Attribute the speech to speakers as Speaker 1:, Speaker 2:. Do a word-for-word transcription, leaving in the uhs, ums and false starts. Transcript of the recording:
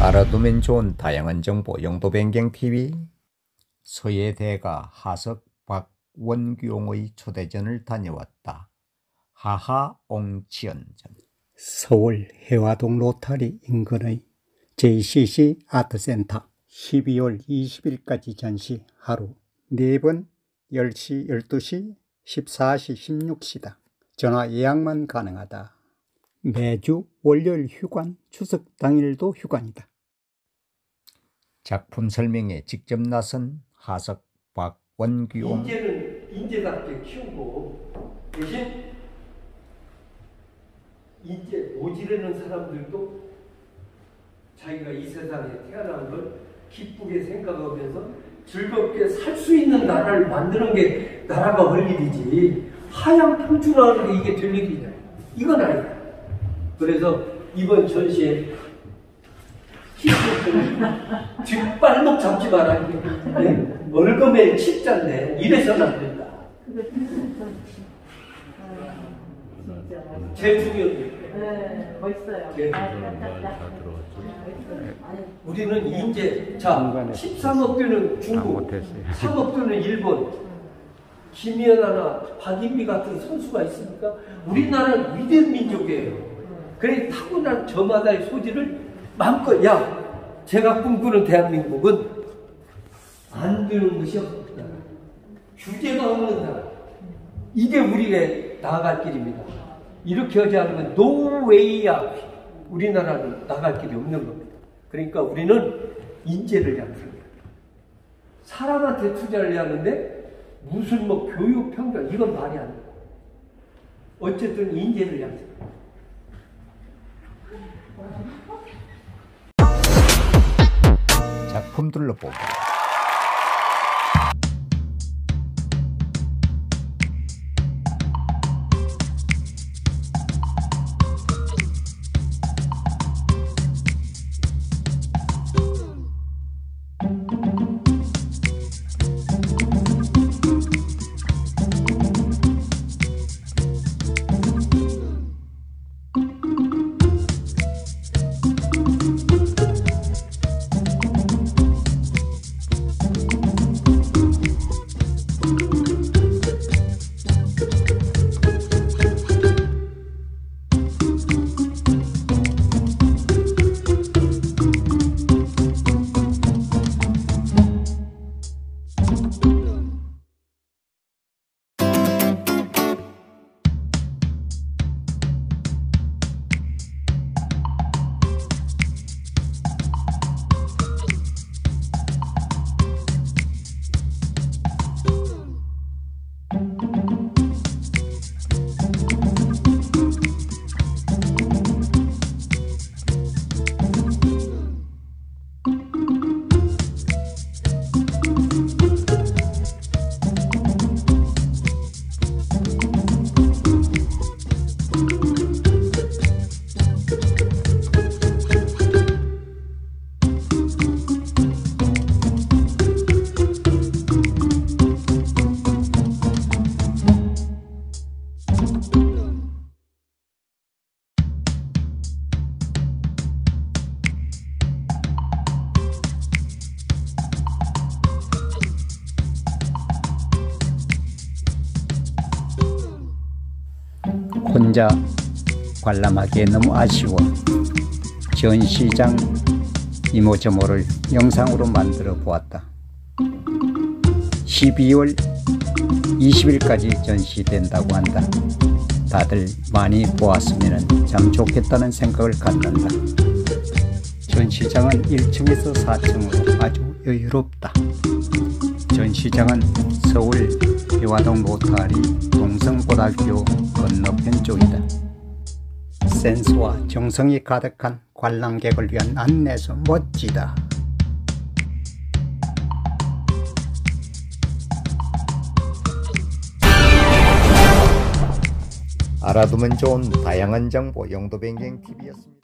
Speaker 1: 알아두면 좋은 다양한 정보 영도변경티비. 서예대가 하석 박원규용의 초대전을 다녀왔다. 하하옹치연전.
Speaker 2: 서울 해화동 로터리 인근의 제이씨씨 아트센터. 십이월 이십일까지 전시. 하루 네 번 열 시, 열두 시, 십사 시, 십육 시다. 전화 예약만 가능하다. 매주 월요일 휴관, 추석 당일도 휴관이다.
Speaker 1: 작품 설명에 직접 나선 하석 박원규용.
Speaker 3: 인재는 인재답게 키우고, 대신 인재 모지르는 사람들도 자기가 이 세상에 태어난 걸 기쁘게 생각하면서 즐겁게 살 수 있는 나라를 만드는 게 나라가 할 일이지, 하향 평준화하는 게 이게 될 일이냐, 이건 아니다. 그래서 이번 전시에 뒷발목 잡지 마라. 네? 월급에 칩잔데 이래서는 안 된다. 제일 중요한 게.
Speaker 4: 네, 멋있어요.
Speaker 3: 네. 우리는 인재, 자, 십삼억 대는 중국, 삼억 대는 일본, 김연아나 박인비 같은 선수가 있습니까? 우리나라는 위대한 민족이에요. 그래, 타고난 저마다의 소질을 마음껏, 야, 제가 꿈꾸는 대한민국은 안 되는 것이 없다. 규제가 없는 나라. 이게 우리의 나아갈 길입니다. 이렇게 하지 않으면 no way out. 우리나라는 나갈 길이 없는 겁니다. 그러니까 우리는 인재를 양성해야 돼요. 사람한테 투자를 해야 하는데 무슨 뭐 교육 평가, 이건 말이 안 돼요. 어쨌든 인재를 양성해야 돼요.
Speaker 1: 작품들로 보기. 혼자 관람하기에 너무 아쉬워 전시장 이모저모를 영상으로 만들어 보았다. 십이월 이십일까지 전시된다고 한다. 다들 많이 보았으면 참 좋겠다는 생각을 갖는다. 전시장은 일 층에서 사 층으로 아주 여유롭다. 전시장은 서울 해화동 로터리 동성고등학교 건너편 쪽이다. 센스와 정성이 가득한 관람객을 위한 안내서 멋지다. 알아두면 좋은 다양한 정보 영도변경티비였습니다.